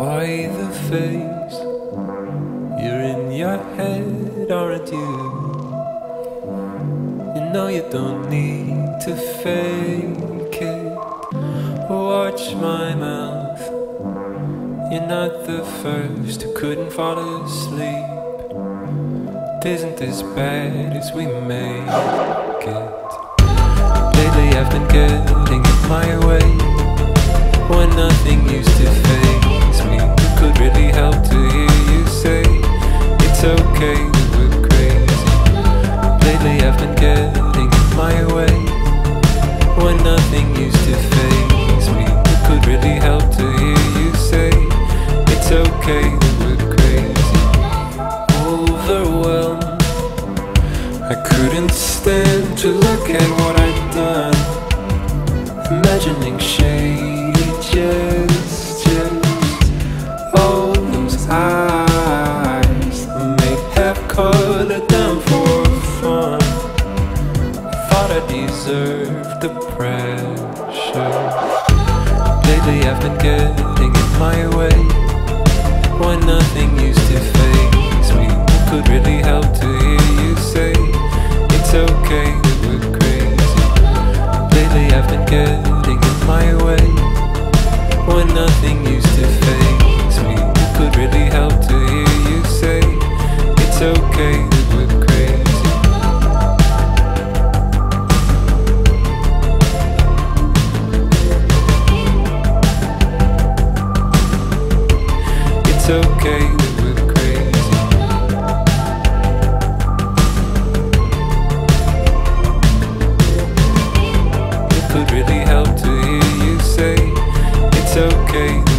Why the face? You're in your head, aren't you? You know you don't need to fake it. Watch my mouth. You're not the first who couldn't fall asleep. It isn't as bad as we make it. Lately I've been getting in my way when nothing used to faze me. It could really help to hear you say it's okay that we're crazy. Lately I've been getting in my way when nothing used to faze me. It could really help to hear you say it's okay that we're crazy. Overwhelmed, I couldn't stand to look at what I'd done, imagining shady gestures. All those eyes may have caught her down for fun. Thought I deserved the pressure. Lately I've been getting in my way when nothing used to faze me. It could really help to hear you say it's okay that we're crazy. Lately I've been getting in my way when nothing used to faze me. It could really help to hear you say it's okay that we're crazy. It's okay that we're crazy. It could really help to hear you say it's okay.